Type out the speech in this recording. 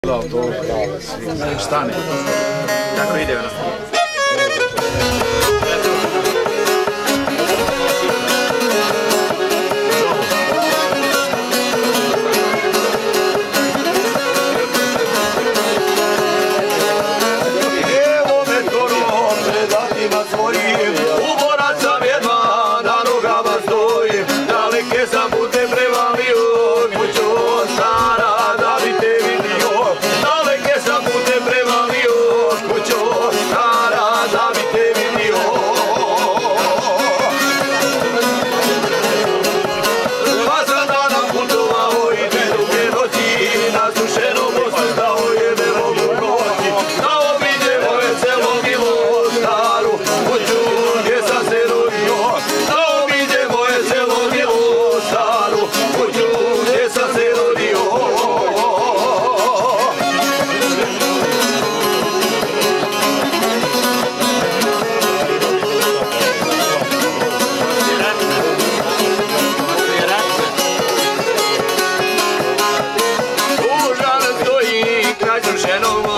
Stane. Kako ide ono? Evo me skorom pred vratima svojim, uborac sam jedva, na nogama stojim, daleke sam putem prevalio, kuću stara da bi te vidio, daleke sam putem prevalio, kuću stara da bi te vidio. Dva sam dana putovao i dve duge noći, na sušenom mostu stao je me mogu proći, da obiđemo veselo bilo staru kuću gdje sam se rodio, da obiđemo veselo bilo staru kuću gdje sam se rodio. Tužan stoji kraj sušenog